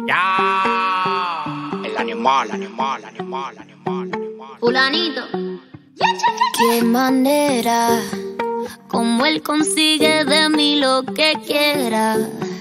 Ya, el animal. Fulanito. Qué manera, como él consigue de mí lo que quiera.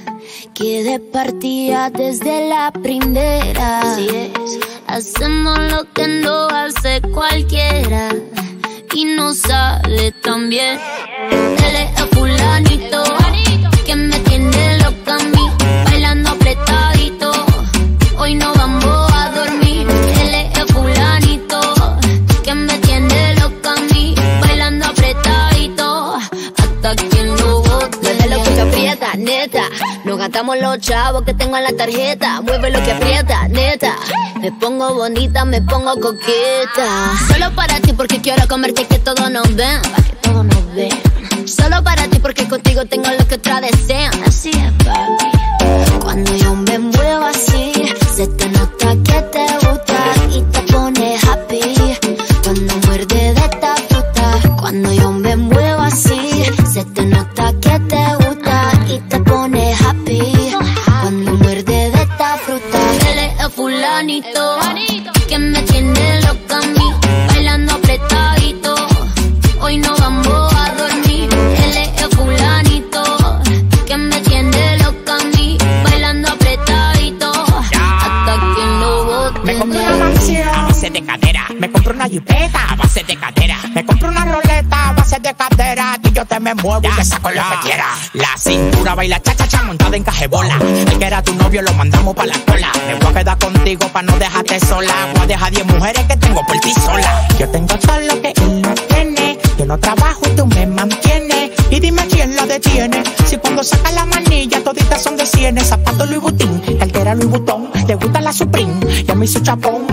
Que de partida desde la primera. Así es. Hacemos lo que no hace cualquiera y nos sale tan bien. Él es el fulanito que me tiene loca a mí, bailando apretadito. Hoy no vamos a dormir. Él es el fulanito que me tiene loca a mí, bailando apretadito hasta que lo bote. Mueve lo que aprieta, neta. Nos gastamos los chavos que tengo en la tarjeta. Mueve lo que aprieta, neta. Me pongo bonita, me pongo coqueta. Solo para ti porque quiero comerte y que todos nos ven. Pa' que todos nos ven. Solo para ti porque contigo tengo lo que otras desean. Así es, papi. Cuando yo me muevo así, se te nota que te gusta y te pone happy. Cuando muerde de esta fruta, cuando yo me muevo así, se te nota que te gusta y te pone happy. Cuando muerde de esta fruta. Él es el fulanito que me tiene loca a mí, bailando apretadito. Hoy no vamos a dormir. Él es el fulanito que me tiene loca a mí, bailando apretadito hasta que lo bote. Me compro una mansión a base de cadera. Me compro una jipeta a base de cadera. Me compro una roleta a base de cadera. Y yo te me muevo y te saco lo que quieras. La cintura baila cha-cha-cha montada en cajebola. El que era tu novio lo mandamos pa' la cola. Me voy a quedar contigo pa' no dejarte sola. Voy a dejar 10 mujeres que tengo por ti sola. Yo tengo todo lo que él no tiene. Yo no trabajo y tú me mantienes. Y dime quién la detiene. Si cuando saca la manilla toditas son de cienes. Zapatos Louis Vuitton, cartera Louis Vuitton. Le gusta la Supreme y a mí su chapón.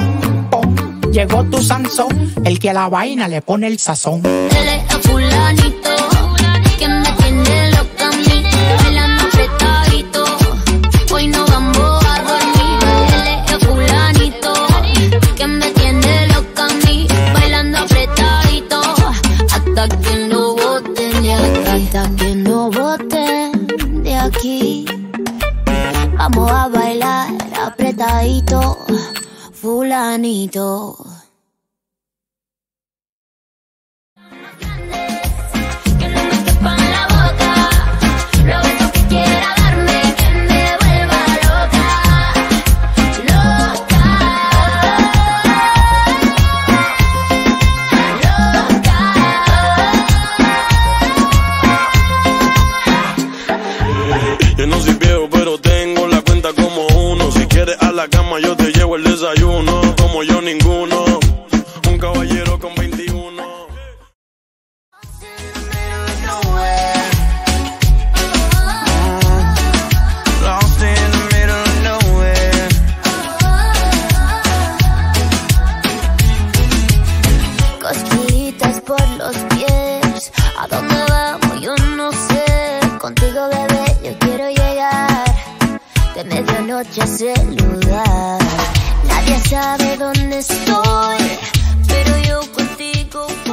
Llegó tu Sansón, el que a la vaina le pone el sazón. Él es el fulanito que me tiene loca a mí, bailando apretadito. Hoy no vamos a dormir. Él es el fulanito que me tiene loca a mí, bailando apretadito hasta que no boten de aquí. Hasta que no boten de aquí. Vamos a bailar apretadito, fulanito. Que no me quepa en la boca, lo beso que quiera darme, que me vuelva loca, loca, loca. Yo no soy viejo, pero tengo la cuenta como uno. Si quieres a la cama, yo te llevo el desayuno. Como yo ninguno, un caballero con 21. Lost in the middle of nowhere. Cosquillitas por los pies. ¿A dónde vamos? Yo no sé. Contigo, bebé, yo quiero llegar de medianoche a ese lugar. Nadie sabe dónde estoy, pero yo contigo